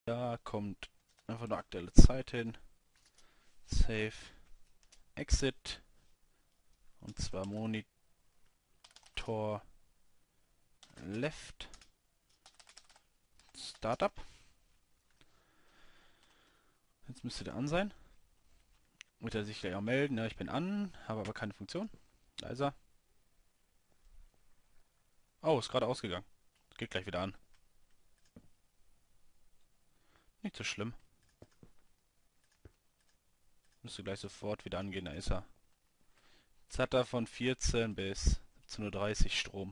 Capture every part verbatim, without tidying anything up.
Da kommt einfach nur aktuelle Zeit hin. Save. Exit. Und zwar Monitor Left. Startup. Jetzt müsste der an sein. Wird er sich gleich auch melden. Ja, ich bin an, habe aber keine Funktion. Da ist er. Oh, ist gerade ausgegangen. Geht gleich wieder an. Nicht so schlimm. Müsste gleich sofort wieder angehen. Da ist er. Jetzt hat er von vierzehn bis siebzehn Uhr dreißig Strom.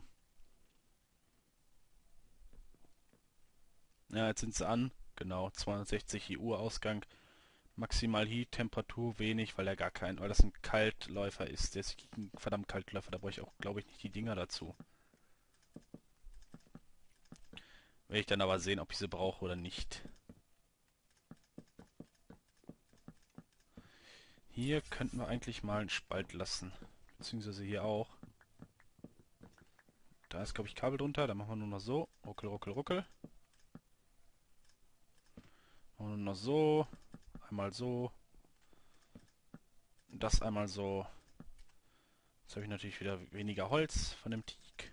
Ja, jetzt sind sie an. Genau, zweihundertsechzig I U Ausgang. Maximal Heat, Temperatur wenig, weil er gar kein, weil das ein Kaltläufer ist. Der ist ein verdammt Kaltläufer, da brauche ich auch, glaube ich, nicht die Dinger dazu. Werde ich dann aber sehen, ob ich sie brauche oder nicht. Hier könnten wir eigentlich mal einen Spalt lassen. Beziehungsweise hier auch. Da ist, glaube ich, Kabel drunter. Da machen wir nur noch so. Ruckel, ruckel, ruckel. Machen wir nur noch so. Einmal so. Das einmal so. Jetzt habe ich natürlich wieder weniger Holz von dem Teak.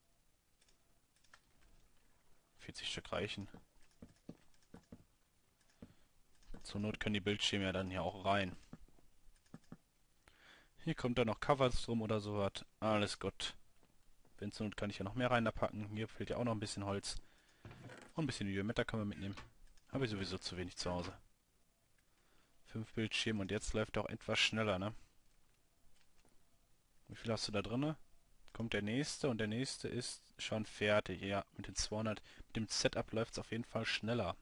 vierzig Stück reichen. Zur Not können die Bildschirme ja dann hier auch rein. Hier kommt dann noch Covers drum oder sowas. Alles gut. Wenn zur Not kann ich ja noch mehr reinpacken. Hier fehlt ja auch noch ein bisschen Holz. Und ein bisschen Videometer können wir mitnehmen. Habe ich sowieso zu wenig zu Hause. Fünf Bildschirme und jetzt läuft er auch etwas schneller, ne? Wie viel hast du da drinne? Kommt der nächste und der nächste ist schon fertig. Ja, mit den zweihundert. Mit dem Setup läuft es auf jeden Fall schneller.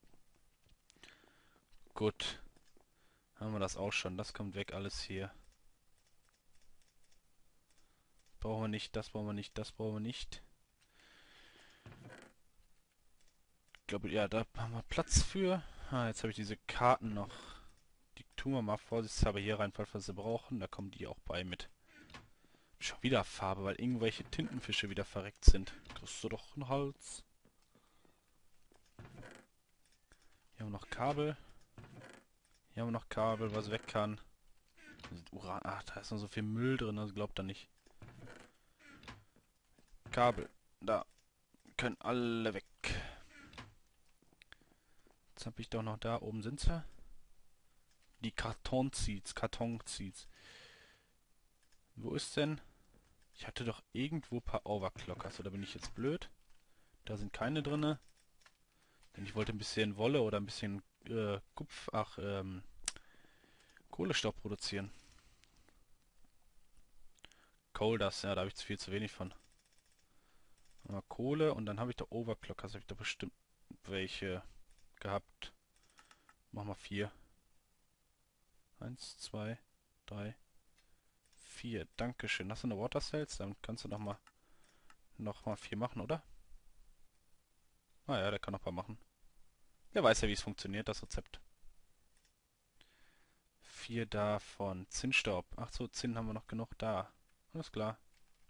Gut. Haben wir das auch schon. Das kommt weg alles hier. Brauchen wir nicht, das brauchen wir nicht, das brauchen wir nicht. Ich glaube, ja, da haben wir Platz für. Ah, jetzt habe ich diese Karten noch. Die tun wir mal vorsichtshalber hier rein, falls wir sie brauchen. Da kommen die auch bei mit. Schon wieder Farbe, weil irgendwelche Tintenfische wieder verreckt sind. Kriegst du doch einen Hals. Hier haben wir noch Kabel. Hier haben wir noch Kabel, was weg kann. Uran. Ach, da ist noch so viel Müll drin, das glaubt er nicht. Kabel. Da. Können alle weg. Jetzt habe ich doch noch da oben sind sie. Die Karton-Seeds. Karton-Seeds. Wo ist denn? Ich hatte doch irgendwo ein paar Overclockers. Oder bin ich jetzt blöd? Da sind keine drinne. Denn ich wollte ein bisschen Wolle oder ein bisschen äh, Kupf, ach, ähm, Kohlenstoff produzieren. Coal Dust, ja, da habe ich zu viel zu wenig von. Mal Kohle und dann habe ich da Overclockers. Habe ich da bestimmt welche gehabt. Machen wir vier. Eins, zwei, drei, vier. Dankeschön. Hast du eine Water Cells? Dann kannst du noch mal noch mal vier machen, oder? Ah ja, der kann noch ein paar machen. Der weiß ja, wie es funktioniert, das Rezept. Vier davon. Zinnstaub. Ach so, Zinn haben wir noch genug da. Alles klar.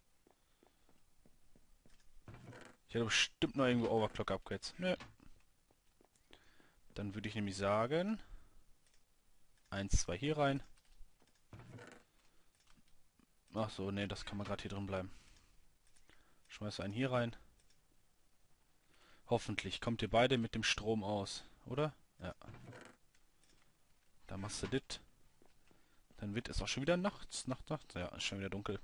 Ich hätte bestimmt noch irgendwo Overclock-Upgrades. Nö. Dann würde ich nämlich sagen... Eins, zwei hier rein. Ach so, nee, das kann man gerade hier drin bleiben. Schmeiß einen hier rein. Hoffentlich kommt ihr beide mit dem Strom aus, oder? Ja. Da machst du dit. Dann wird es auch schon wieder nachts. Nacht, Nacht. Ja, ist schon wieder dunkel.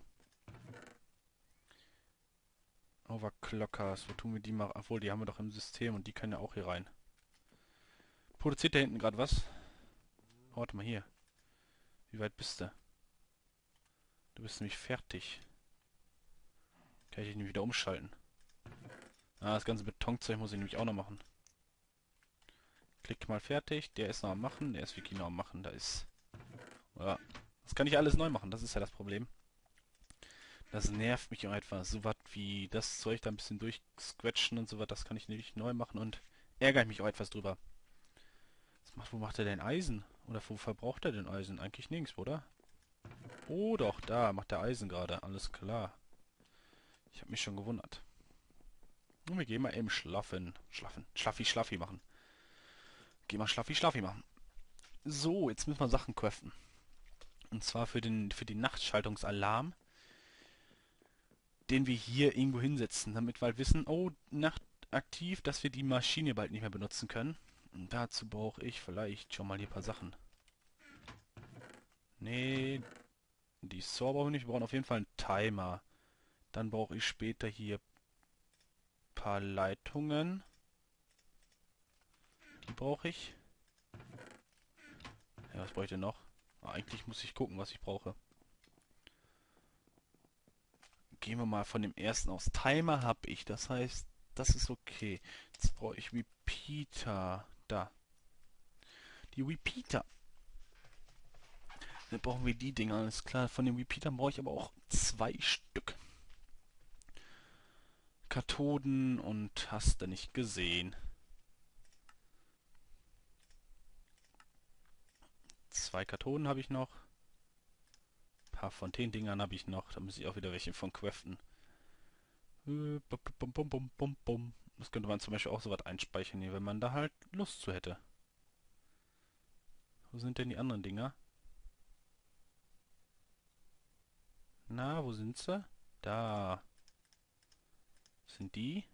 Overclockers, wo tun wir die mal? Obwohl, die haben wir doch im System und die können ja auch hier rein. Produziert da hinten gerade was? Oh, warte mal hier. Wie weit bist du? Du bist nämlich fertig. Kann ich dich nicht wieder umschalten. Ah, das ganze Betonzeug muss ich nämlich auch noch machen. Klick mal fertig. Der ist noch am Machen. Der ist wirklich noch am Machen. Da ist... Ja. Das kann ich alles neu machen. Das ist ja das Problem. Das nervt mich auch etwas. So was wie das Zeug da ein bisschen durchsquetschen und so was. Das kann ich nämlich neu machen und ärgere ich mich auch etwas drüber. Was macht, wo macht er denn Eisen? Oder wo verbraucht er denn Eisen? Eigentlich nirgends, oder? Oh doch, da macht er Eisen gerade. Alles klar. Ich habe mich schon gewundert. Und wir gehen mal eben schlafen. Schlafen. Schlaffi, schlaffi machen. geh mal Schlafi Schlafi machen. So, jetzt müssen wir Sachen craften. Und zwar für den, für den Nachtschaltungsalarm, den wir hier irgendwo hinsetzen, damit wir halt wissen, oh, Nacht aktiv, dass wir die Maschine bald nicht mehr benutzen können. Und dazu brauche ich vielleicht schon mal hier ein paar Sachen. Nee, die Saw brauchen wir nicht. Wir brauchen auf jeden Fall einen Timer. Dann brauche ich später hier ein paar Leitungen. Die brauche ich. Ja, was brauche ich denn noch? Ah, eigentlich muss ich gucken, was ich brauche. Gehen wir mal von dem ersten aus. Timer habe ich, das heißt, das ist okay. Jetzt brauche ich Repeater. Da. Die Repeater. Dann brauchen wir die Dinger, alles klar. Von den Repeatern brauche ich aber auch zwei Stück. Kathoden und hast du nicht gesehen. Zwei Kathoden habe ich noch. Ein paar von den Dingern habe ich noch. Da muss ich auch wieder welche von craften. Das könnte man zum Beispiel auch so was einspeichern hier, wenn man da halt Lust zu hätte. Wo sind denn die anderen Dinger? Na, wo sind sie? Da. Sind die?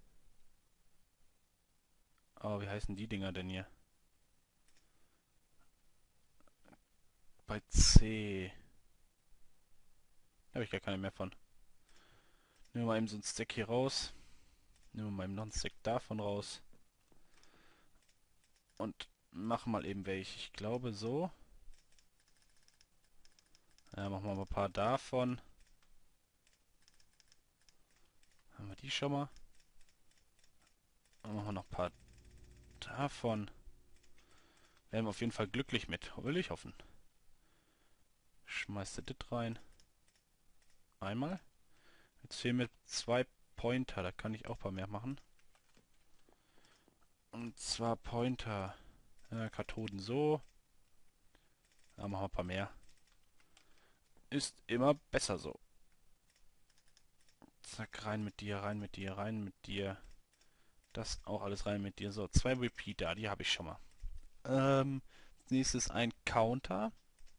Oh, wie heißen die Dinger denn hier? Bei C. Da habe ich gar keine mehr von. Nehmen wir mal eben so ein Stack hier raus. Nehmen wir mal eben noch ein Stack davon raus. Und machen mal eben welche. Ich glaube so. Ja, machen wir mal ein paar davon. Haben wir die schon mal? Dann machen wir noch ein paar davon. Werden wir auf jeden Fall glücklich mit. Will ich hoffen. Schmeißt du das rein. Einmal. Jetzt fehlen mir zwei Pointer. Da kann ich auch ein paar mehr machen. Und zwar Pointer. Ja, Kathoden so. Da machen wir ein paar mehr. Ist immer besser so. Zack, rein mit dir, rein mit dir, rein mit dir. Das auch alles rein mit dir. So, zwei Repeater, die habe ich schon mal. Ähm, als nächstes ein Counter.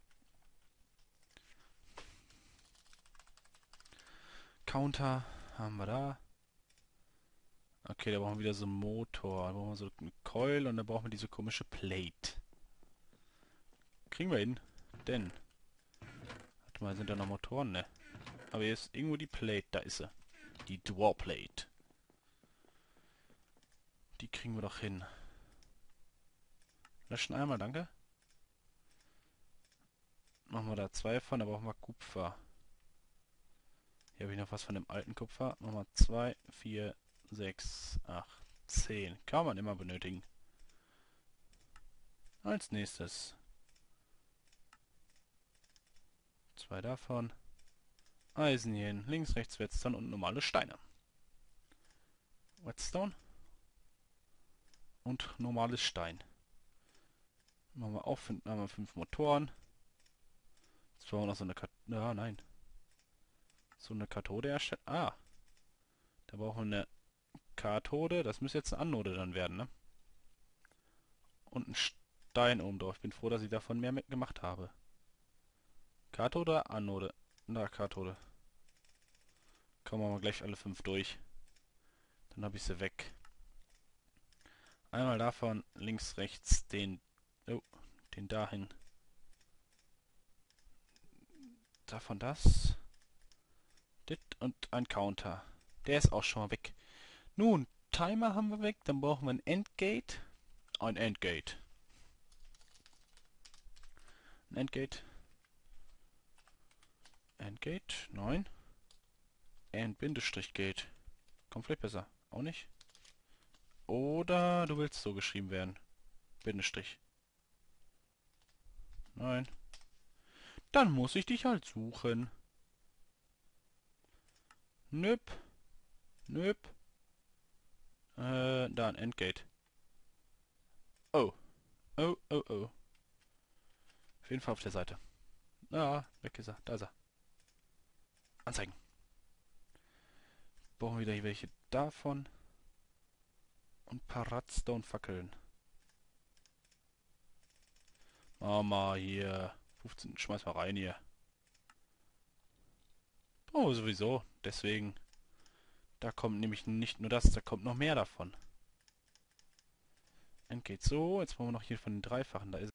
Counter haben wir da. Okay, da brauchen wir wieder so einen Motor. Da brauchen wir so eine Coil und da brauchen wir diese komische Plate. Kriegen wir hin. Denn. Warte mal, sind da noch Motoren? Ne. Aber hier ist irgendwo die Plate. Da ist sie. Die Dual Plate. Die kriegen wir doch hin. Löschen einmal, danke. Machen wir da zwei von, da brauchen wir Kupfer. Hier habe ich noch was von dem alten Kupfer. Machen wir zwei, vier, sechs, acht, zehn. Kann man immer benötigen. Als nächstes. Zwei davon. Eisenchen. Links, rechts, Redstone und normale Steine. Redstone. Und normales Stein. Machen wir auch fünf, haben wir fünf Motoren. Jetzt brauchen wir noch so eine Kat ja, nein. So eine Kathode erstellen. Ah. Da brauchen wir eine Kathode. Das müsste jetzt eine Anode dann werden, ne? Und ein Stein oben drauf. Ich bin froh, dass ich davon mehr mitgemacht habe. Kathode oder Anode? Na, Kathode. Kommen wir mal gleich alle fünf durch. Dann habe ich sie weg. Einmal davon, links, rechts, den, oh, den dahin. Davon das. Dit und ein Counter. Der ist auch schon mal weg. Nun, Timer haben wir weg. Dann brauchen wir ein Endgate. Ein Endgate. Ein Endgate. Endgate, nein. End-Gate. Kommt vielleicht besser. Auch nicht. Oder du willst so geschrieben werden. Bindestrich. Nein. Dann muss ich dich halt suchen. Nöp. Nöp. Äh, da ein Endgate. Oh. Oh, oh, oh. Auf jeden Fall auf der Seite. Ah, weg ist er. Da ist er. Anzeigen. Brauchen wir wieder welche davon. Und ein paar Redstone-Fackeln. Machen wir mal hier fünfzehn, schmeiß mal rein hier. Oh, sowieso. Deswegen, da kommt nämlich nicht nur das, da kommt noch mehr davon. Dann geht's so. Jetzt wollen wir noch hier von den Dreifachen. Da ist